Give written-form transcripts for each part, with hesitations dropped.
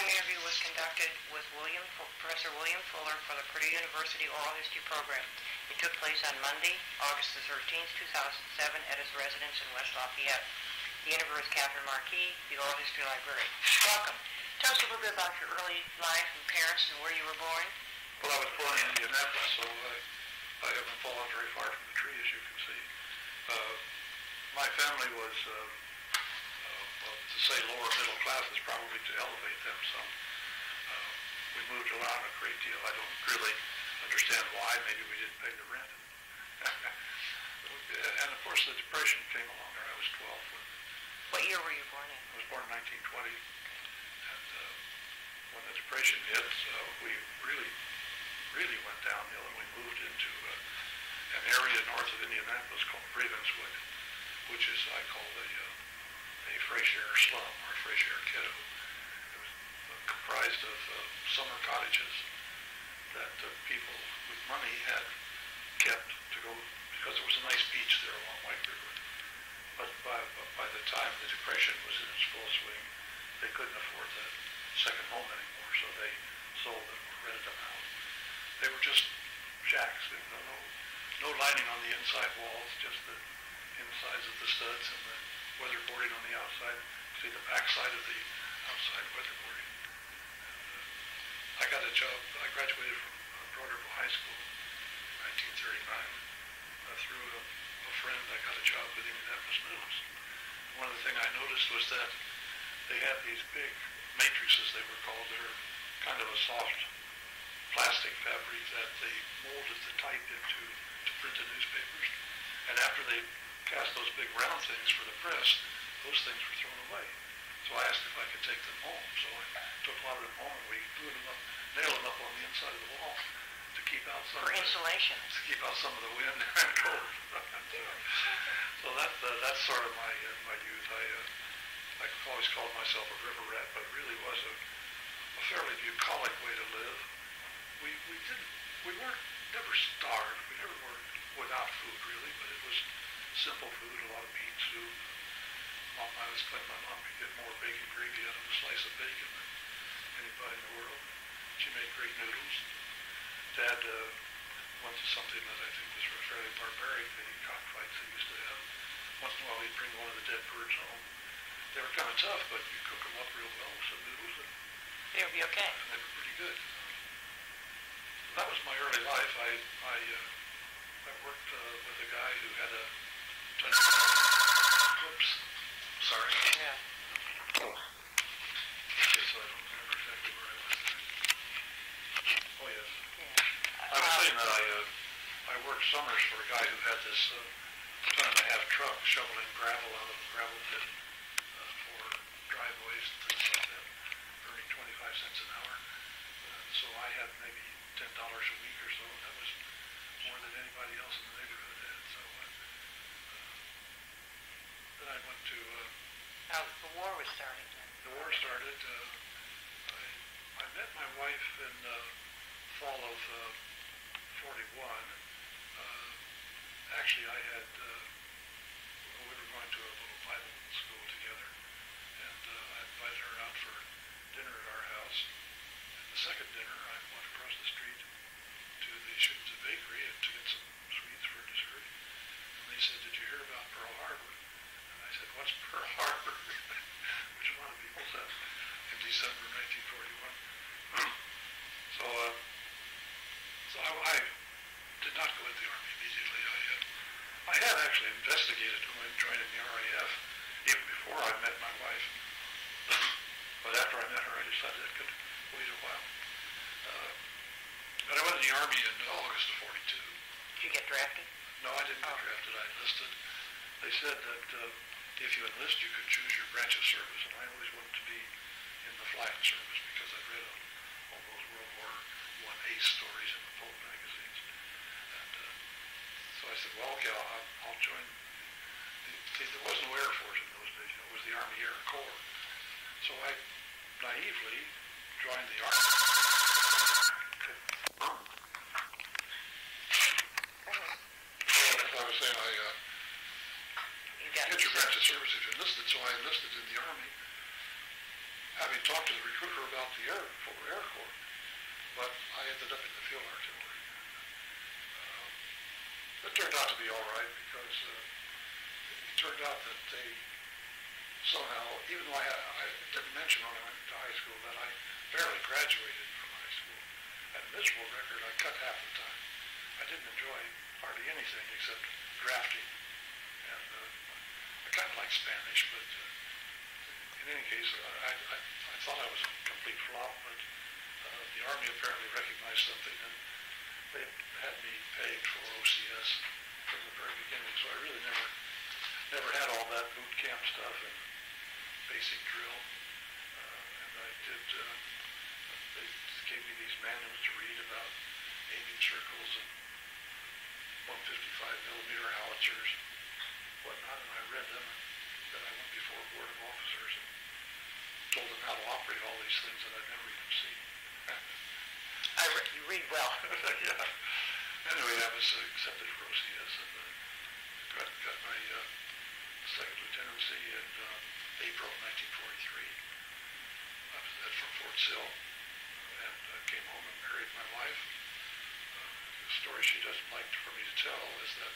following interview was conducted with Professor William Fuller for the Purdue University Oral History Program. It took place on Monday, August the 13th, 2007 at his residence in West Lafayette. The interviewer is Katherine Markee, the Oral History Librarian. Welcome. Tell us a little bit about your early life and parents and where you were born. Well, I was born in Indianapolis, so I haven't fallen very far from the tree, as you can see. My family was, to say lower middle class is probably to elevate them some. We moved around a great deal. I don't really understand why. Maybe we didn't pay the rent. And of course, the Depression came along there. I was 12. What year were you born in? I was born in 1920. And when the Depression hit, we really went downhill, and we moved into an area north of Indianapolis called Ravenswood, which is, I call a fresh air slum or fresh air ghetto. It was comprised of summer cottages that people with money had kept to go, because there was a nice beach there along White River. But by the time the Depression was in its full swing, they couldn't afford that second home anymore, so they sold them or rented them out. They were just shacks. There was no lining on the inside walls, just the insides of the studs and the weatherboarding on the outside. See the back side of the outside weatherboarding. And, I got a job. I graduated from Purdue High School in 1939. Through a friend, I got a job with Indianapolis News. One of the things I noticed was that they had these big matrices, they were called. They're kind of a soft plastic fabric that they molded the type into to print the newspapers. And after they cast those big round things for the press, those things were thrown away. So I asked if I could take them home. So I took a lot of them home, and we glued them up, nailed them up on the inside of the wall to keep out some for insulation. To keep out some of the wind and cold. So that's sort of my youth. I always called myself a river rat, but it really was a fairly bucolic way to live. We weren't never starved. We never were without food really, but it was simple food, a lot of bean soup. I always claimed my mom could get more bacon gravy out of a slice of bacon than anybody in the world. She made great noodles. Dad went to something that I think was fairly barbaric, the cockfights they used to have. Once in a while he'd bring one of the dead birds home. They were kind of tough, but you cook them up real well with some noodles, and they would be okay. And they were pretty good. That was my early life. I worked with a guy who had a whoops, sorry. Yeah. Okay, so I don't remember exactly where I was there. Oh yes. Yeah. I was saying that I worked summers for a guy who had this 10.5 truck shoveling gravel out of a gravel pit for driveways and things like that, earning 25 cents an hour. So I had maybe $10 a week or so. That was more than anybody else in the neighborhood had. So then I went to... the war was starting then. The war started. I met my wife in fall of 41. Actually, I had... we were going to a little Bible school together, and I invited her out for dinner at our house. The second dinner, I went across the street to the Shoots Bakery and to get some sweets for dessert. And they said, "Did you hear about Pearl Harbor?" And I said, "What's Pearl Harbor?" Which a lot of people said in December 1941. So I did not go into the Army immediately. I had actually investigated joining the RAF even before I met my wife. But after I met her, I decided I could wait a while. But I went in the Army in August of 42. Did you get drafted? No, I didn't get drafted. I enlisted. They said that if you enlist, you could choose your branch of service, and I always wanted to be in the flying service because I'd read all those World War I ace stories in the pulp magazines. And so I said, well, okay, I'll join. See, there was no Air Force in those days. It was the Army Air Corps. So I naively joined the Army. As I was saying, you get your branch of service if you enlisted, so I enlisted in the Army. Having having talked to the recruiter about the Fuller Air Corps, but I ended up in the field artillery. It turned out to be all right because it turned out that they somehow, even though I didn't mention when I went to high school that I barely graduated from high school. I had a miserable record. I cut half the time. I didn't enjoy hardly anything except drafting. And I kind of like Spanish, but in any case, I thought I was a complete flop, but the Army apparently recognized something, and they had me pegged for OCS from the very beginning, so I really never had all that boot camp stuff and basic drill. And I did, they gave me these manuals to read about aiming circles and 155 millimeter howitzers, whatnot, and I read them, and then I went before a board of officers and told them how to operate all these things that I'd never even seen. You read well. Yeah. Anyway, I was accepted for OCS and got my second lieutenancy in April 1943. I was at from Fort Sill and came home and married my wife. The story she doesn't like for me to tell is that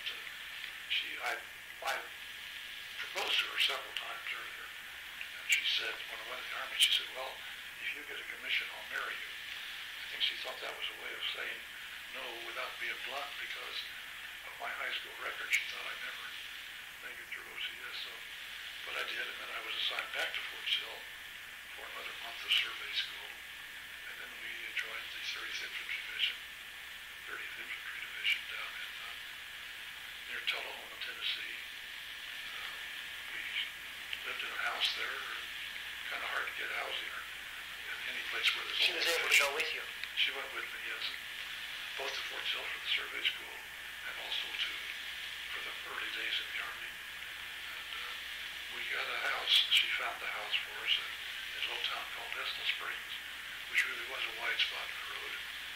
I proposed to her several times earlier, and she said, when I went in the Army, she said, well, if you get a commission, I'll marry you. I think she thought that was a way of saying no without being blunt because of my high school record. She thought I'd never make it through OCS, but I did, and then I was assigned back to Fort Sill for another month of survey school, and then we joined the 30th Infantry Division, 30th Infantry Division down in near Tullahoma, Tennessee. We lived in a house there, kind of hard to get housing or any place where there's. She was able to go with you. She went with me, yes, both to Fort Sill for the survey school and also for the early days in the Army. And we got a house. She found the house for us in this little town called Estel Springs, which really was a wide spot in the road.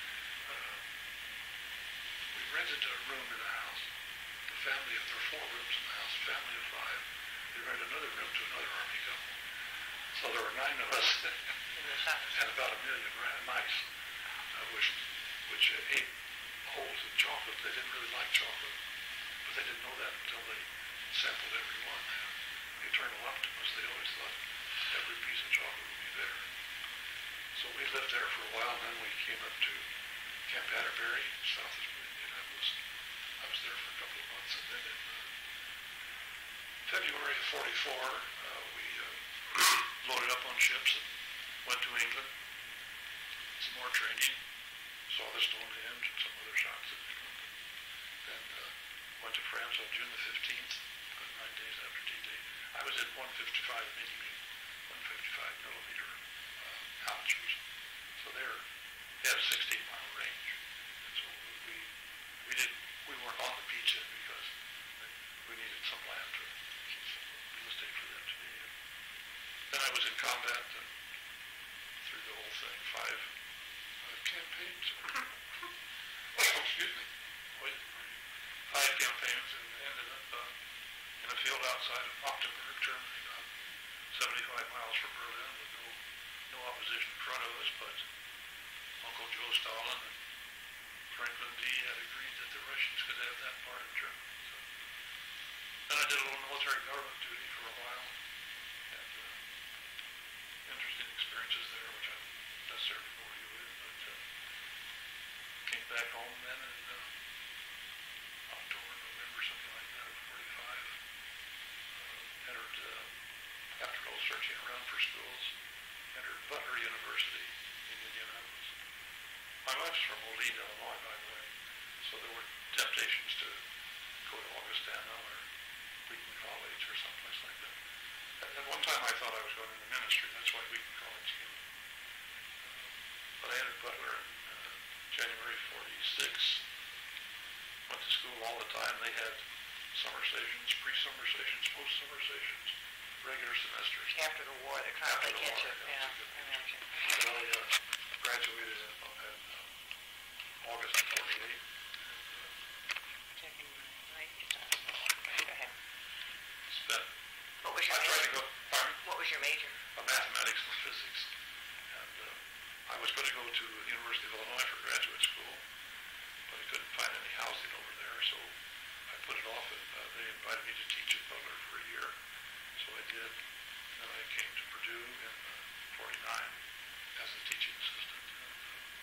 We rented a room in the house. There were 4 rooms in the house, a family of 5. We rented another room to another Army couple. So there were 9 of us and about 1 million mice, which ate holes in chocolate. They didn't really like chocolate, but they didn't know that until they sampled every one. The eternal optimists, they always thought every piece of chocolate would be there. So we lived there for a while, and then we came up to Camp Atterbury, south of Indianapolis. I was there for a couple of months, and then in February of '44, we loaded up on ships and went to England. Some more training, saw the Stonehenge and some other shots in England. Then went to France on June the 15th, 9 days after D-Day. I was at 155 millimeter howitzers. So they had a 16-mile range. And so we weren't on the beach yet because we needed some land to keep some real estate for them to be in. Then I was in combat through the whole thing, 5 campaigns. Excuse me. 5 campaigns, and ended up in a field outside of Magdeburg, Germany, about 75 miles from Berlin, with no opposition in front of us, but Uncle Joe Stalin and Franklin D. had agreed that the Russians could have that part of Germany. So then I did a little military government duty for a while, and interesting experiences there, which I don't necessarily bore you with, but came back home then in October, November, something like that, of '45. Entered, after a little searching around for schools, entered Butler University in Indianapolis. My wife's from Moline, Illinois, by the way, so there were temptations to go to Augustana or Wheaton College or someplace like that. At one time I thought I was going into ministry, that's why Wheaton College came. But I entered Butler in January '46. Went to school all the time. They had summer sessions, pre-summer sessions, post-summer sessions, regular semesters. After the war, they kind of like catch up. Yeah, I imagine. And I graduated in August of '48. Checking my right. Go ahead. Spent. What was your I tried to major? go. Pardon? What was your major? Mathematics and physics. was going to go to the University of Illinois for graduate school, but I couldn't find any housing over there, so I put it off, and they invited me to teach at Butler for a year, so I did. And then I came to Purdue in 49 as a teaching assistant, and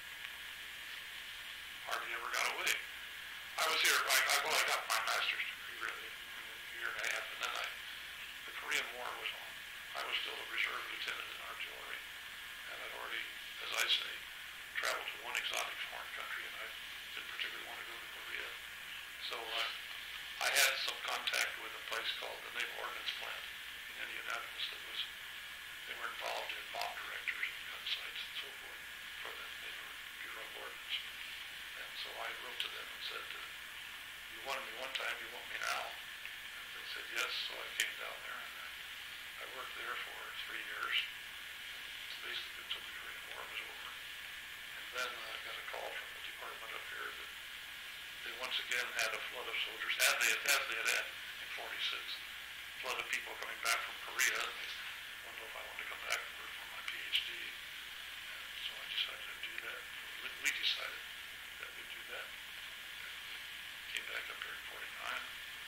hardly ever got away. I was here, I got my master's degree really in a year and a half, and then the Korean War was on. I was still a reserve lieutenant in artillery, and I'd already, as I say, traveled to one exotic foreign country, and I didn't particularly want to go to Korea. So I had some contact with a place called the Naval Ordnance Plant in Indianapolis they were involved in bomb directors and gun sites and so forth for the Naval Bureau of Ordnance. And so I wrote to them and said, you wanted me one time, you want me now? And they said yes, so I came down there, and I worked there for 3 years, basically until the Korean War was over. And then I got a call from the department up here that they once again had a flood of soldiers, as they had had in 46, flood of people coming back from Korea, and they wanted to know if I wanted to come back and work for my PhD. And so I decided to do that. We decided that we'd do that. Came back up here in 49.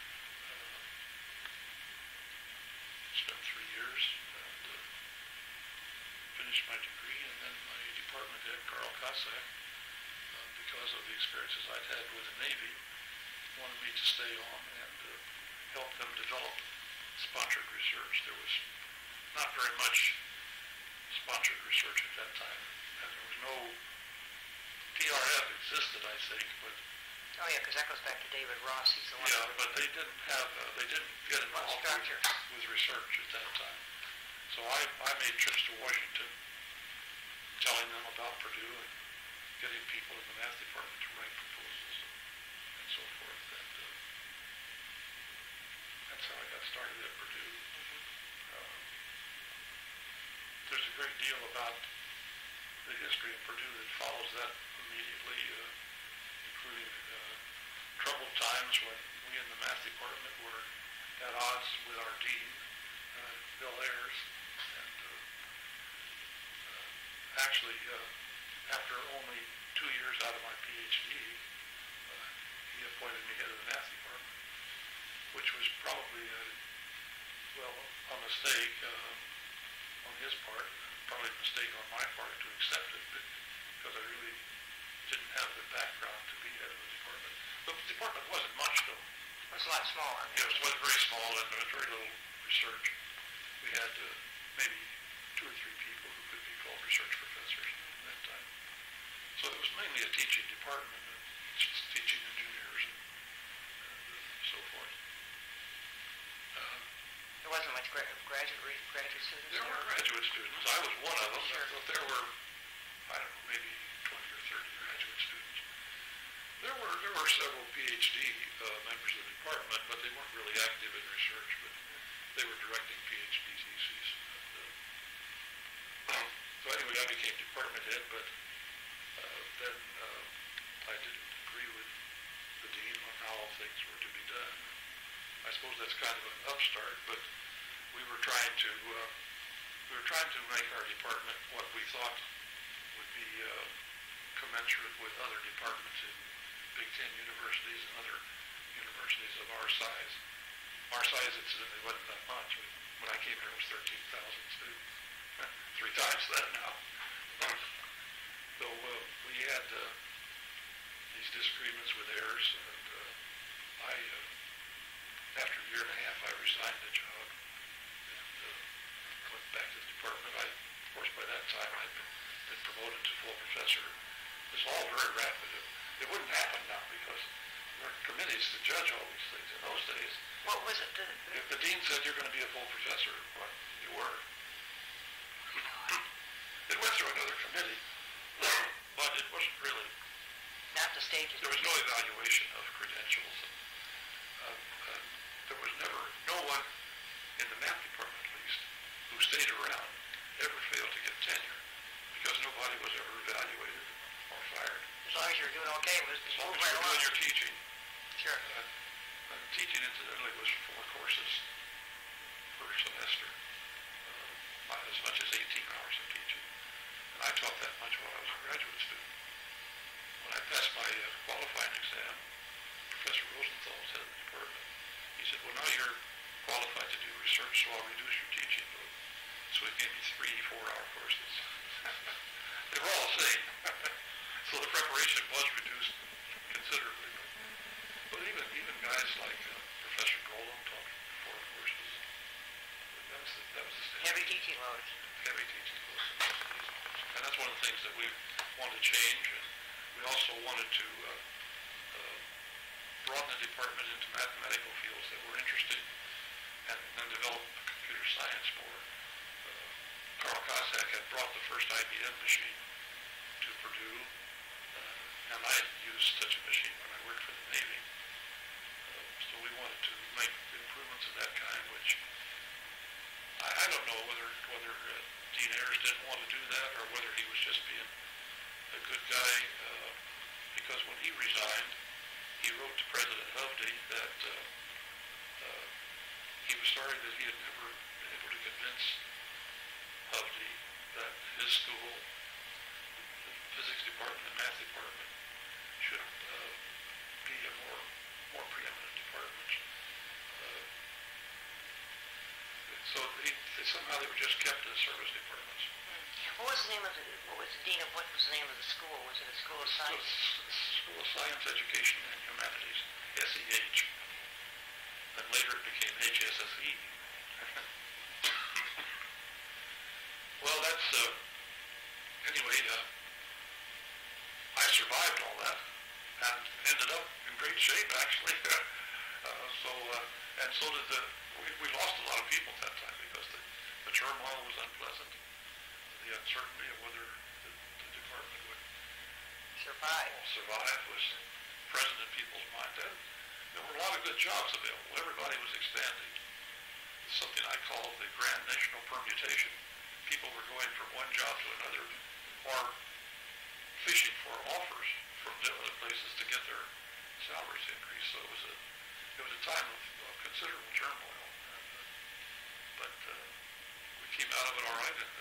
Spent 3 years and finished my degree, and then my department head, Carl Cossack, because of the experiences I'd had with the Navy, wanted me to stay on and help them develop sponsored research. There was not very much sponsored research at that time, and there was no PRF existed, I think, but Oh yeah, because that goes back to David Ross. He's the one. yeah, but they didn't get involved with research at that time. So I made trips to Washington, telling them about Purdue and getting people in the math department to write proposals and so forth. And that's how I got started at Purdue. There's a great deal about the history of Purdue that follows that immediately, including troubled times when we in the math department were at odds with our dean, Bill Ayers, and actually after only 2 years out of my PhD, he appointed me head of the math department, which was probably a mistake on his part, probably a mistake on my part to accept it, because I really didn't have the background to be head of the department. But the department wasn't much, though. It was a lot smaller. Yeah, it was very small, and there was very little research. We had maybe 2 or 3 people who could be called research professors at that time. So it was mainly a teaching department, and just teaching engineers and so forth. There wasn't much graduate students. There were graduate students. I was one of them. Sure. But there were, I don't know, maybe 20 or 30 graduate students. There were several PhD members of the department, but they weren't really active in research, but they were directing PhD theses. So anyway, I became department head, but then I didn't agree with the dean on how all things were to be done. I suppose that's kind of an upstart, but we were trying to make our department what we thought would be commensurate with other departments in Big Ten universities and other universities of our size. Our size, incidentally, wasn't that much. When I came here, it was 13,000 students. 3 times that now. So we had these disagreements with Ayers, and after a year and a half, I resigned the job and went back to the department. Of course, by that time, I'd been promoted to full professor. It was all very rapid. It wouldn't happen now because there were committees to judge all these things in those days. What was it? If the dean said you're going to be a full professor, well, you were. It went through another committee, but it wasn't really. Not the stages. There was no evaluation of credentials. There was never, no one in the math department at least, who stayed around ever failed to get tenure because nobody was ever evaluated or fired. As long as you were doing okay, it was as long as you were doing your teaching. Sure. Teaching, incidentally, was 4 courses per semester, as much as 18 hours of teaching. And I I taught that much while I was a graduate student. When I passed my qualifying exam, Professor Rosenthal said in the department, he said, well, now you're qualified to do research, so I'll reduce your teaching load. So he gave me 3 4-hour courses. They were all the same. So the preparation was reduced considerably. But even guys like Professor Golem taught 4 courses. That was the standard. Heavy teaching loads. Heavy teaching loads. And that's one of the things that we wanted to change. And we also wanted to broaden the department into mathematical fields that were interesting and then develop computer science more. Carl Cossack had brought the first IBM machine to Purdue, and I used such a machine when I worked for the Navy. So we wanted to make improvements of that kind, which I don't know whether Dean Ayers didn't want to do that or whether he was just being a good guy, because when he resigned, he wrote to President Hovde that he was sorry that he had never been able to convince Hovde that his school, the physics department and math department, should be a more preeminent department. So somehow they were just kept as service departments. What was the name of what was the name of the school? Was it a school of science? School of Science, Education, and Humanities, SEH. Then later it became HSSE. Well, that's, anyway, I survived all that and ended up in great shape, actually. And so did we lost a lot of people at that time because the turmoil was unpleasant. The uncertainty of whether the department would survive was present in people's mind. And there were a lot of good jobs available. Everybody was expanding. Something I call the grand national permutation. People were going from one job to another or fishing for offers from different places to get their salaries increased. So it was a time of considerable turmoil. But we came out of it all right. And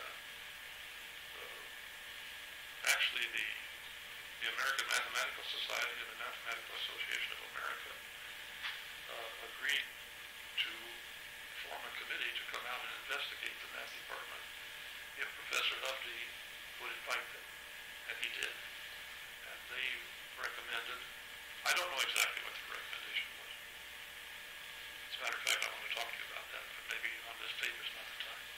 actually, the American Mathematical Society and the Mathematical Association of America agreed to form a committee to come out and investigate the math department if Professor Hovde would invite them. And he did. And they recommended, I don't know exactly what the recommendation was. As a matter of fact, I want to talk to you about that, but maybe on this tape is not the time.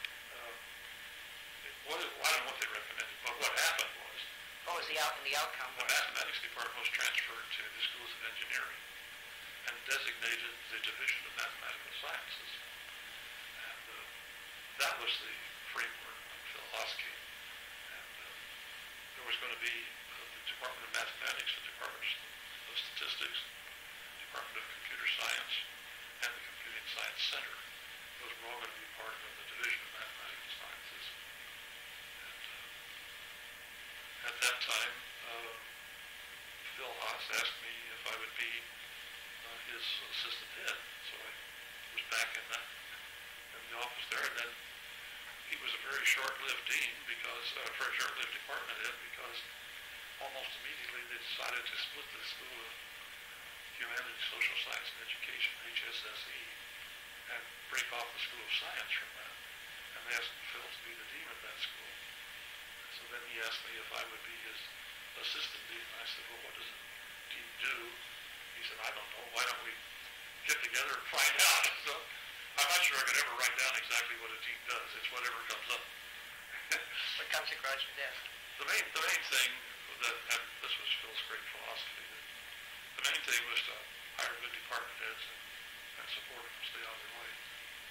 I don't know what they recommended, but what happened was... What was the outcome? The mathematics department was transferred to the schools of engineering and designated the Division of Mathematical Sciences. And that was the framework when Phil Haas came. And there was going to be the Department of Mathematics, the Department of Statistics, Department of Computer Science, and the Computing Science Center. Those were all going to be part of the Division of Mathematical Sciences. At that time, Phil Haas asked me if I would be his assistant head. So I was back in the office there. And then he was a very short-lived dean very short-lived department head because almost immediately they decided to split the School of Humanities, Social Science, and Education, HSSE, and break off the School of Science from that. And they asked Phil to be the dean of that school. So then he asked me if I would be his assistant dean. I said, well, what does a dean do? He said, I don't know. Why don't we get together and find out? So I'm not sure I could ever write down exactly what a dean does. It's whatever comes up. What comes across your desk? The main thing and this was Phil's great philosophy, the main thing was to hire good department heads and support them, stay out of their way.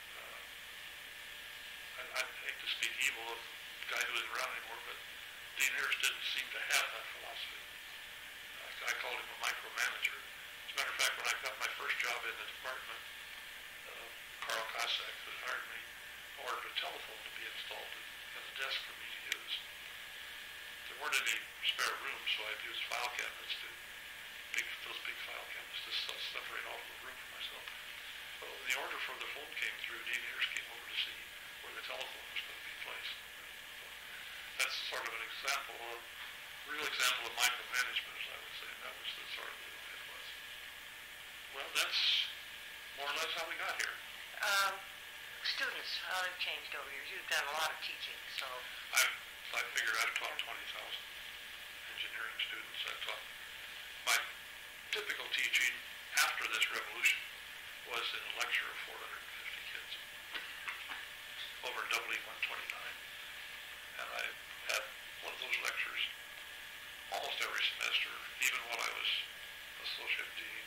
I'd hate to speak evil of the guy who isn't around anymore, but Dean Ayers didn't seem to have that philosophy. I called him a micromanager. As a matter of fact, when I got my first job in the department, Carl Cossack, who hired me, ordered a telephone to be installed in a desk for me to use. There weren't any spare rooms, so I'd use file cabinets those big file cabinets to separate off the room for myself. Well, the order for the phone came through. Dean Ayers came over to see where the telephone was going to be placed. sort of an example of, real example of micromanagement, as I would say, and that was the sort of the way it was. Well, that's more or less how we got here. Students, how they've changed over years. You've done a lot of teaching, so... I figured I've taught 20,000 engineering students. I taught my typical teaching after this revolution was in a lecture of 450 kids over in WE 129. And I had one of those lectures almost every semester, even while I was associate dean.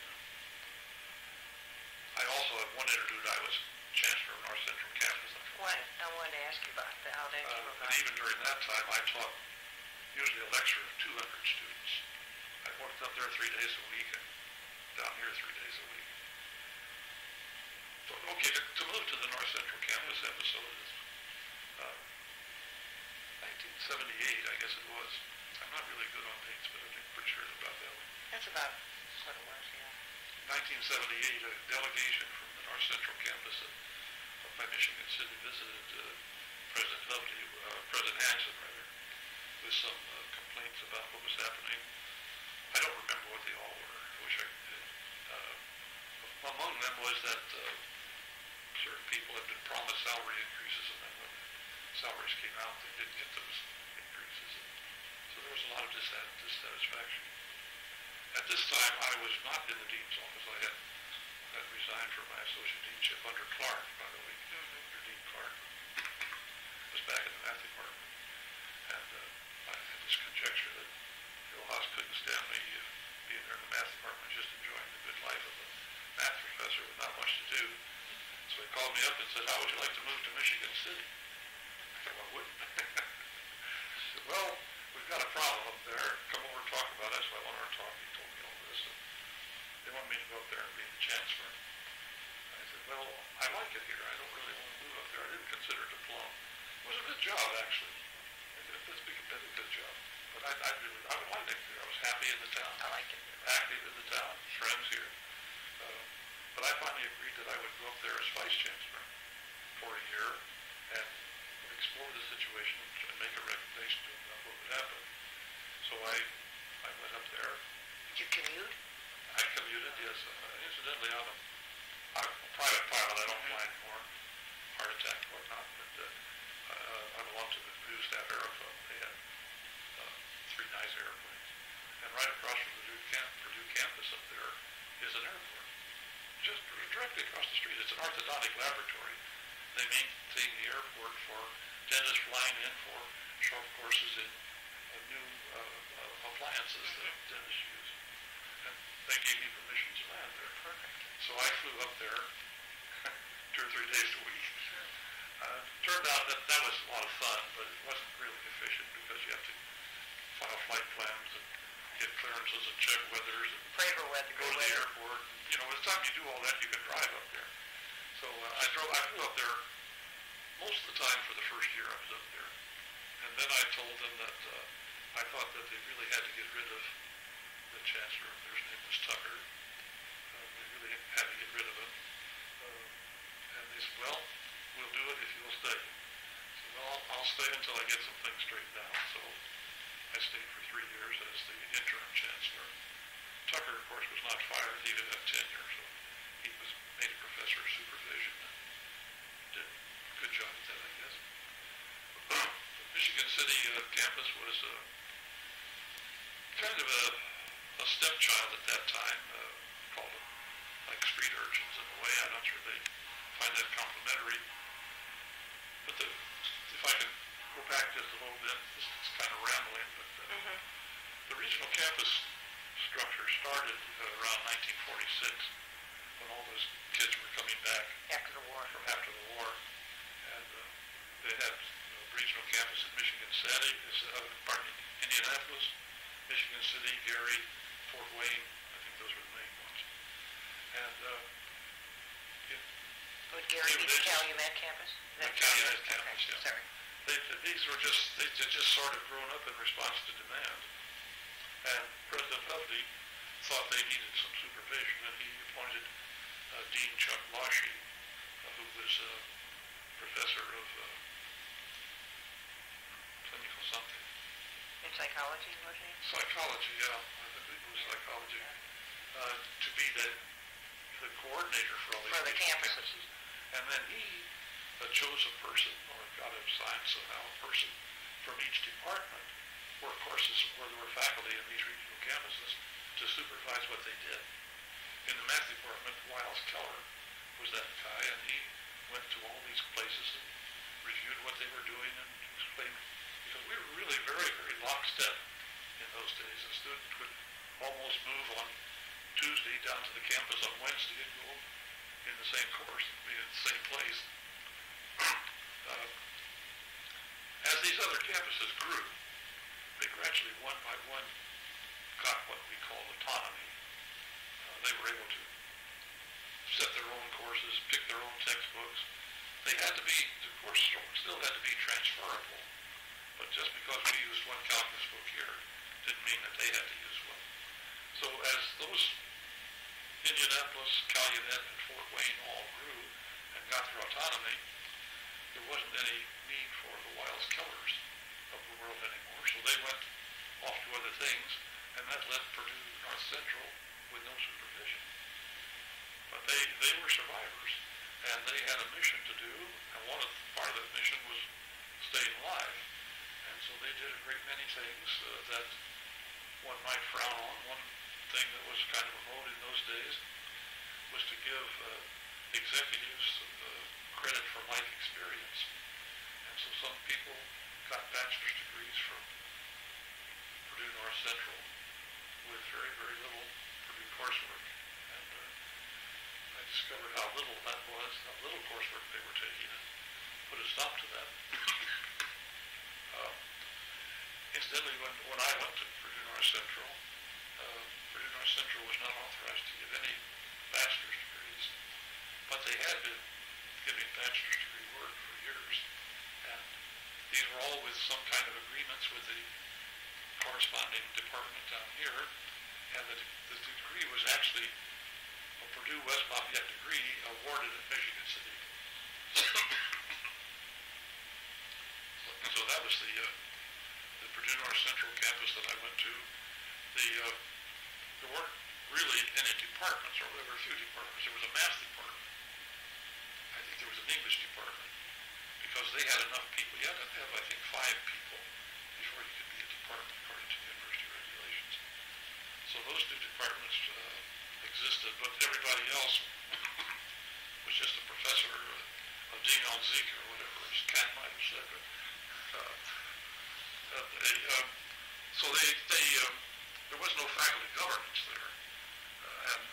I also had one interlude. I was chancellor of North Central Campus. I wanted to ask you about that, how that came about. And even during that time, I taught usually a lecture of 200 students. I worked up there 3 days a week and down here 3 days a week. So, okay, to move to the North Central Campus episode is 1978, I guess it was. I'm not really good on dates, but I'm pretty sure it's about that one. That's about what it was, yeah. 1978, a delegation from the North Central Campus by Michigan City visited President Hansen, with some complaints about what was happening. I don't remember what they all were. I wish I did. Among them was that certain people had been promised salary increases, and then when salaries came out, they didn't get those increases. So there was a lot of dissatisfaction. At this time, I was not in the dean's office. I had resigned from my associate deanship under Clark, by the way. Under Dean Clark. I was back in the math department. And I had this conjecture that Bill Haas couldn't stand me being there in the math department, just enjoying the good life of a math professor with not much to do. So he called me up and said, "How would you like to move to Michigan City?" I said, "Well, I wouldn't." He said, "Well, we've got a problem up there. Come over and talk about it." So I went over and talked. He told me all this. And they wanted me to go up there and be the chancellor. I said, "Well, I like it here. I don't really want to move up there. I didn't consider it a plum." It was a good job, actually. It's a good job. But I would like it here. I was happy in the town. I like it. Active in the town. Friends here. But I finally agreed that I would go up there as vice chancellor for a year and explore the situation and make a recommendation to them about what would happen. So I went up there. Did you commute? I commuted, yes. Incidentally, I'm a private pilot. I don't fly anymore. Heart attack and whatnot. But I belong to the Purdue Staff Aero Club. They had 3 nice airplanes. And right across from the Purdue campus up there is an airport. Just directly across the street. It's an orthodontic laboratory. They maintain the airport for dentists flying in for short courses in new appliances that dentists use. And they gave me permission to land there. Perfect. So I flew up there 2 or 3 days a week. Turned out that was a lot of fun, but it wasn't really efficient because you have to file flight plans and get clearances and check weathers and pray for weather. Go to the airport. And, by the time you do all that, you can drive up there. So I flew up there most of the time for the first year I was up there. And then I told them that I thought that they really had to get rid of the chancellor. His name was Tucker. They really had to get rid of him. And they said, "Well, we'll do it if you'll stay." I said, "Well, I'll stay until I get some things straightened out." So I stayed for 3 years as the interim chancellor. Tucker, of course, was not fired. He didn't have tenure, so he was made a professor of supervision and did a good job at that, I guess. The Michigan City campus was kind of a stepchild at that time, called them like street urchins in a way. I'm not sure they find that complimentary. But if I can go back just a little bit, it's kind of rambling, but the regional campus structure started around 1946 when all those kids were coming back after the war. From after the war. And they had a regional campus in Indianapolis, Michigan City, Gary, Fort Wayne. I think those were the main ones. And would Gary be the Calumet campus? The Calumet campus, yeah. Sorry. They just sort of grown up in response to demand. And President Hovde thought they needed some supervision, and he appointed Dean Chuck Lashy, who was a professor of clinical something. In psychology, wasn't he? Psychology, yeah. I think it was psychology. To be the coordinator for all For the these campuses. And then he chose a person, or got him signed somehow, a person from each department where courses where there were faculty in these regional campuses to supervise what they did. In the math department, Wiles Keller was that guy, and he went to all these places and reviewed what they were doing and explained, because we were really very, very lockstep in those days. A student could almost move on Tuesday down to the campus on Wednesday and go in the same course, be in the same place. As these other campuses grew, they gradually, one by one, got what we call autonomy. They were able to set their own courses, pick their own textbooks. They had to be, the courses still had to be transferable, but just because we used one calculus book here didn't mean that they had to use one. So as those Indianapolis, Calumet, and Fort Wayne all grew and got their autonomy, there wasn't any need for the Wiles Kellers of the world anymore, so they went off to other things, and that left Purdue North Central with no supervision. But they were survivors, and they had a mission to do, and part of that mission was staying alive. And so they did a great many things that one might frown on. One thing that was kind of a mode in those days was to give executives credit for life experience. And so some people got bachelor's degrees from Purdue North Central with very, very little Purdue coursework. And I discovered how little that was, how little coursework they were taking, and put a stop to that. Incidentally, when I went to Purdue North Central was not authorized to give any bachelor's degrees, but they had been giving bachelor's degree work for years, and these were all with some kind of agreements with the corresponding department down here, and the degree was actually a Purdue West Lafayette degree awarded at Michigan City. And so that was the Purdue North Central campus that I went to. There weren't really any departments, or there were a few departments. There was a math department. I think there was an English department, because they had enough people. You had to have, I think, 5 people before you could be a department according to the university regulations. So those 2 departments existed, but everybody else was just a professor of Dean Alzik or whatever, as Kant might have said. So there was no faculty governance there, and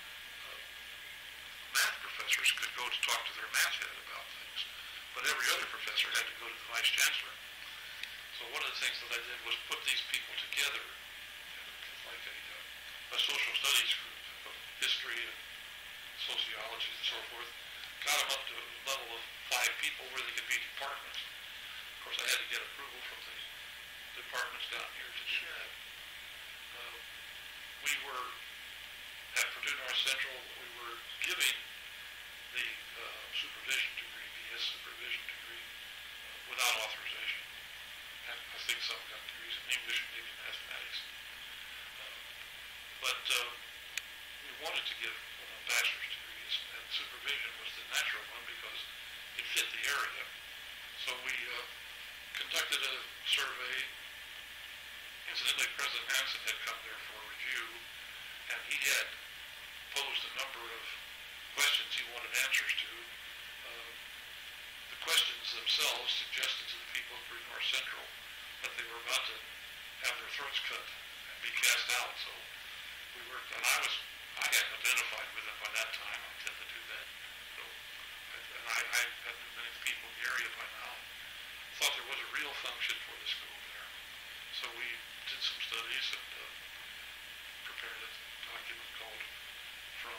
math professors could go to talk to their math head about things, but every other professor had to go to the vice chancellor. So one of the things that I did was put these people together in like a social studies group of history and sociology and so forth, got them up to a level of 5 people where they could be departments. Of course, I had to get approval from the departments down here to do that. We were, at Purdue North Central, we were giving the supervision degree, BS supervision degree, without authorization. And I think some got degrees in English and maybe mathematics. But we wanted to give bachelor's degrees, and supervision was the natural one because it fit the area. So we conducted a survey. Incidentally, President Hansen had come there for a review, and he had posed a number of questions he wanted answers to. The questions themselves suggested to the people of Purdue North Central that they were about to have their throats cut and be cast out. So we worked, and I hadn't identified with them by that time. I tend to do that. So, and I had many people in the area by now. Thought there was a real function for the school there. So we did some studies and prepared a document called From,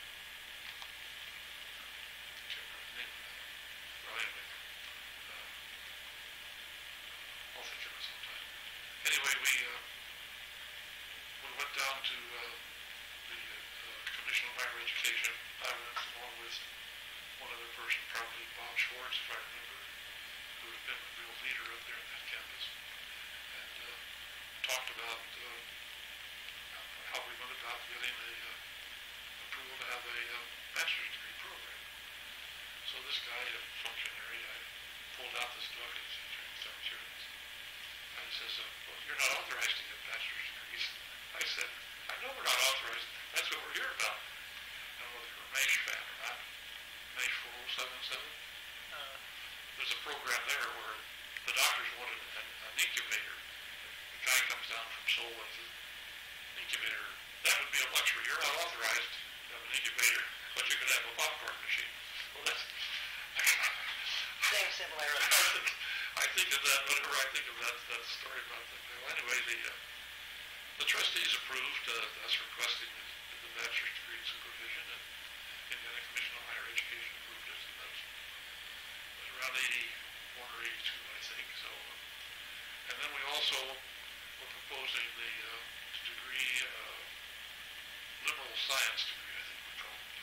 I can't remember the name of that. Well, anyway, I'll think of it sometime. Anyway, we went down to the Commission on Higher Education. I went along with one other person, probably Bob Schwartz, if I remember, who had been a real leader up there at that campus. And about how we went about getting approval to have a bachelor's degree program. So this guy, a functionary, I pulled out this book and he says, well, you're not authorized to get bachelor's degrees. I said, I know we're not authorized. That's what we're here about. I don't know if you're a MASH fan or not. MASH 4077. There's a program there where the doctors wanted an incubator. The guy comes down from Seoul and says, incubator, that would be a luxury. You're not authorized to have an incubator, but you could have a popcorn machine. Well, that's... Same similarity. I think of that, whenever I think of that story about that. Well, anyway, the trustees approved us requesting the bachelor's degree in supervision, and the Indiana Commission on Higher Education approved it, and that was around 81 or 82, I think. So, and then we also were proposing the degree, liberal science degree, I think we called it.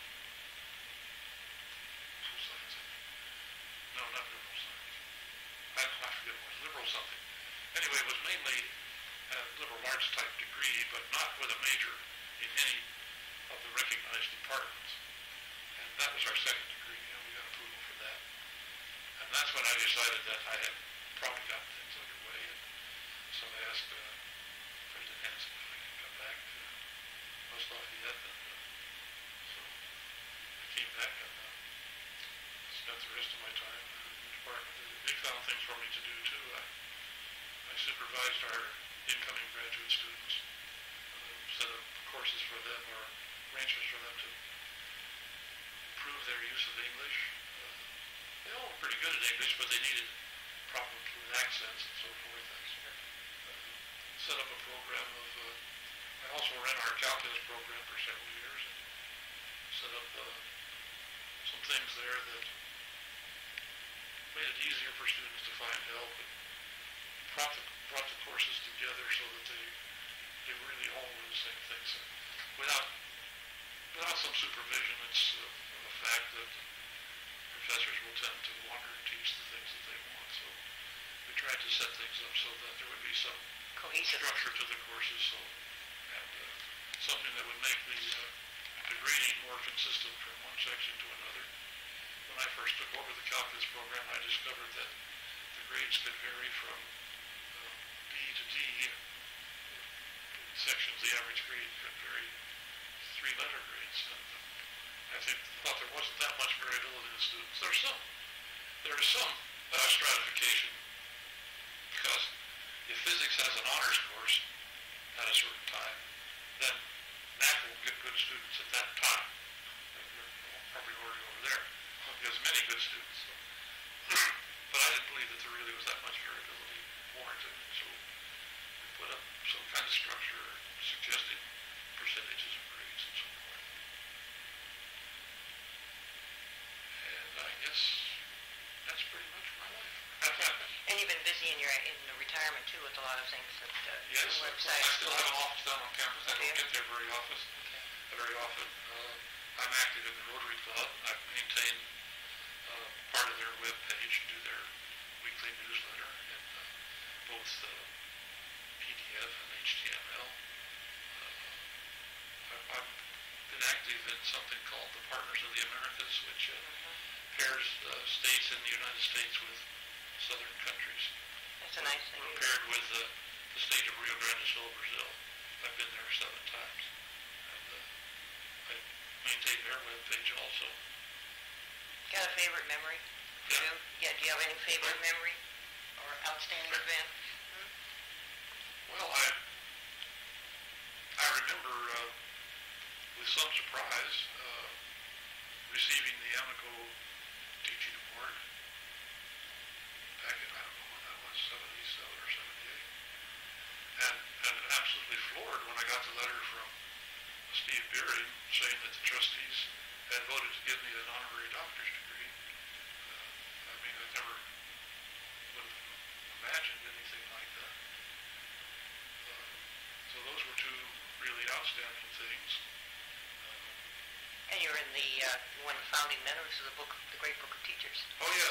Liberal science, I think. No, not liberal science. I forget what it was, liberal something. Anyway, it was mainly a liberal arts type degree, but not with a major in any of the recognized departments. And that was our second degree, we got approval for that. And that's when I decided that I had probably gotten things underway. And so I asked President Hanson if I could come back to West Lafayette. And so I came back and spent the rest of my time in the department. They found things for me to do too. I supervised our incoming graduate students, set up courses for them or arrangements for them to improve their use of English. They all were pretty good at English, but they needed problems with accents and so forth. Set up a program of, I also ran our calculus program for several years and set up some things there that made it easier for students to find help and brought the courses together so that they really all were the same things. Without some supervision, it's a fact that professors will tend to wander and teach the things that they want. So we tried to set things up so that there would be some cohesive structure to the courses, and something that would make the grading more consistent from one section to another. When I first took over the calculus program, I discovered that the grades could vary from B to D. In sections, the average grade could vary 3-letter grades. And I thought there wasn't that much variability in the students. There is some stratification, because if physics has an honors course at a certain time, then math will get good students at that time. They're probably already over there. There's many good students. But I didn't believe that there really was that much variability warranted. So we put up some kind of structure suggesting percentages of grades and so forth. And I guess that's pretty much my life. And you've been busy in the retirement too with a lot of things at yes, the website. I still have an office down on campus. I don't get there very often. I'm active in the Rotary Club. I've maintained part of their web page and do their weekly newsletter in both PDF and HTML. I've been active in something called the Partners of the Americas, which pairs states in the United States with southern countries. That's a nice thing. We're paired with the state of Rio Grande do Sul, Brazil. I've been there 7 times. And I maintain their web page also. Got a favorite memory? Yeah. Yeah. Do you have any favorite memory or outstanding event? Well, I remember with some surprise receiving the Amico teaching award back in, I don't know when that was, 77 or 78. And absolutely floored when I got the letter from Steve Beering saying that the trustees had voted to give me an honorary doctor's degree. I mean, I never would have imagined anything like that. So those were 2 really outstanding things. And you're in one of the founding members of the Great Book of Teachers. Oh yes,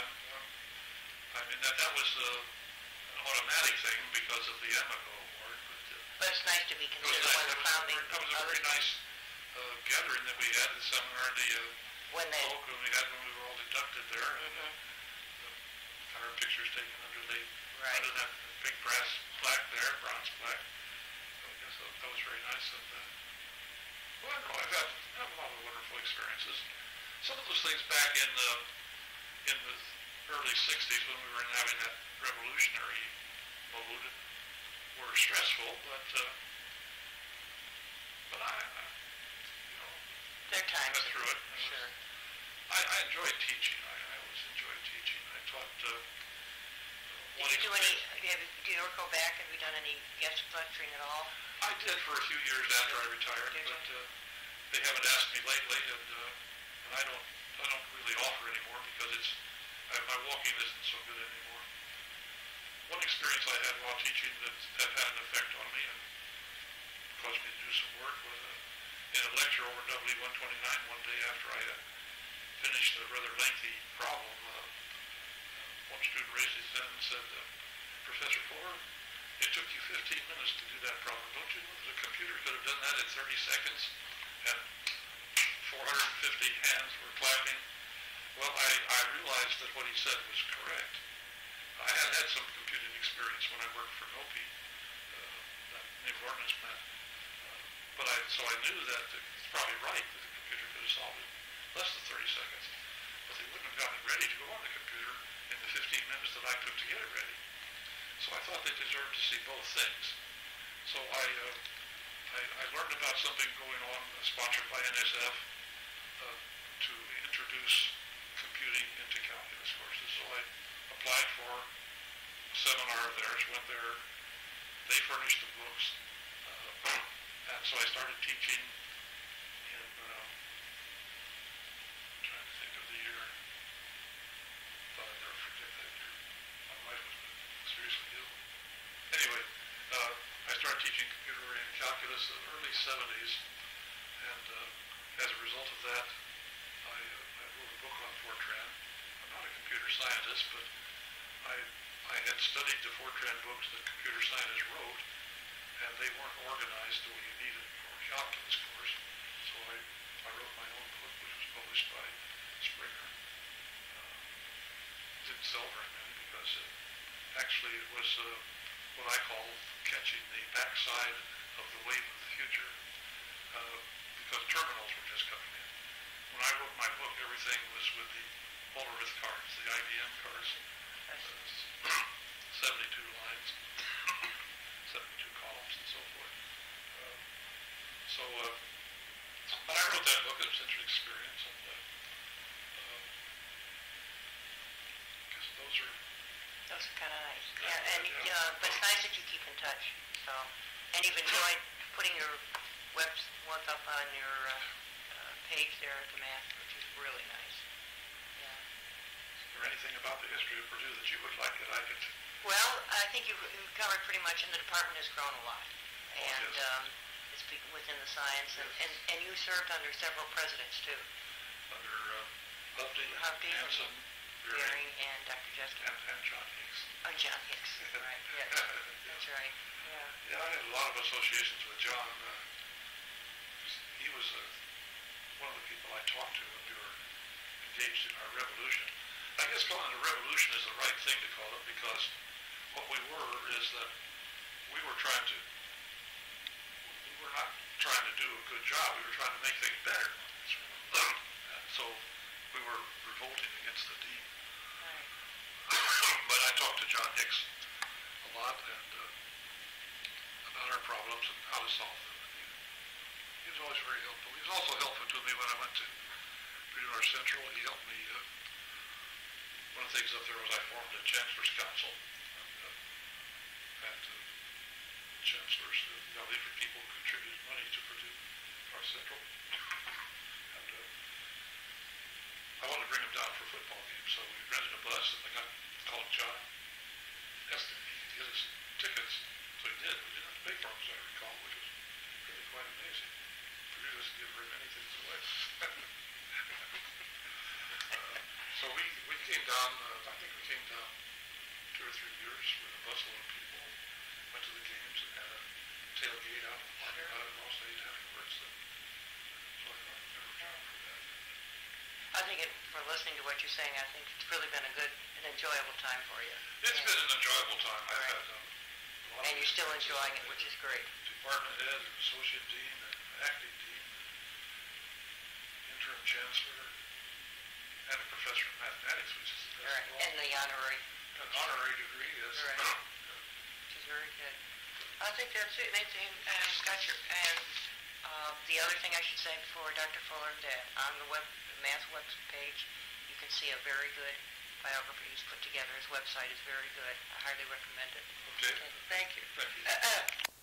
I mean that was an automatic thing because of the Amico award. But But it's nice to be considered one of the founding. That was a very nice gathering that we had at the seminar, when they when we were all inducted there, and had our pictures taken under that big brass plaque there, bronze plaque. So I guess that was very nice. And well, no, I've had a lot of wonderful experiences. Some of those things back in the early '60s when we were having that revolutionary mode were stressful, but I there are times got through it. Sure. I enjoyed teaching. I always enjoyed teaching. I taught. Did you ever go back? Have you done any guest lecturing at all? I did for a few years after I retired, but they haven't asked me lately, and I don't really offer anymore because my walking isn't so good anymore. One experience I had while teaching that had an effect on me and caused me to do some work was in a lecture over W129 one day after I had finished a rather lengthy problem. One student raised his hand and said, Professor Fuller, it took you 15 minutes to do that problem. Don't you know that a computer could have done that in 30 seconds? And 450 hands were clapping. Well, I realized that what he said was correct. I had some computing experience when I worked for NOPI, that naval ordnance plant. So I knew that it's probably right that the computer could have solved it in less than 30 seconds. But they wouldn't have gotten it ready to go on the computer in the 15 minutes that I took to get it ready. So I thought they deserved to see both things. So I learned about something going on sponsored by NSF to introduce computing into calculus courses. So I applied for a seminar of theirs, went there, they furnished the books, and so I started teaching in, I'm trying to think of the year, thought I'd never forget that year. My wife was seriously ill. Anyway, I started teaching computer-oriented calculus in the early 70s, and as a result of that, I wrote a book on Fortran. I'm not a computer scientist, but I had studied the Fortran books that computer scientists wrote, and they weren't organized the way you needed for a calculus course. So I wrote my own book, which was published by Springer. Didn't sell very many because it was what I call catching the backside of the wave of the future, because terminals were just coming in. When I wrote my book, everything was with the Polaris cards, the IBM cards, 72 lines, 72 columns, and so forth. But I wrote that book. It was an interesting experience, and I guess those are kind of nice. Yeah, and but it's nice that you keep in touch. So, and you've enjoyed putting your work up on your page there at the math, which is really nice. Yeah. Is there anything about the history of Purdue that you would like that I could? Well, I think you've covered pretty much, and the department has grown a lot. And it's within the science, and you served under several presidents too. Under Humpty, Hanson, Bering, and Dr. Justin. And John Hicks. Oh, John Hicks, right, yes, that's right, yeah. Yeah, I had a lot of associations with John. He was one of the people I talked to when we were engaged in our revolution. I guess calling it a revolution is the right thing to call it, because what we were is that we were not trying to do a good job, we were trying to make things better. And so we were revolting against the dean. Right. But I talked to John Hicks a lot and about our problems and how to solve them. He was always very helpful. He was also helpful to me when I went to Purdue North Central. He helped me. One of the things up there was I formed a chancellor's council. And chancellors, different people contributed money to Purdue North Central. And I wanted to bring him down for a football game, so we rented a bus, and I called John, asked him if he could get us tickets. So he did. We didn't have to pay for them, as I recall, which was really quite amazing. Purdue doesn't give very many things away. So we came down, I think we came down 2 or 3 years with a busload of people, went to the games and had a tailgate for listening to what you're saying. I think it's really been an enjoyable time for you. It's been an enjoyable time. I've had a lot And of you're still enjoying it, which is great. Department head and associate dean and acting dean, interim chancellor, and a professor of mathematics, which is the best Right. of all. And the honorary. An honorary degree, yes. Right. Which is very good. I think that's it. Anything, Scott, and the other thing I should say for Dr. Fuller, that on the math web page, you can see a very good biography he's put together. His website is very good. I highly recommend it. Okay. Thank you. Thank you.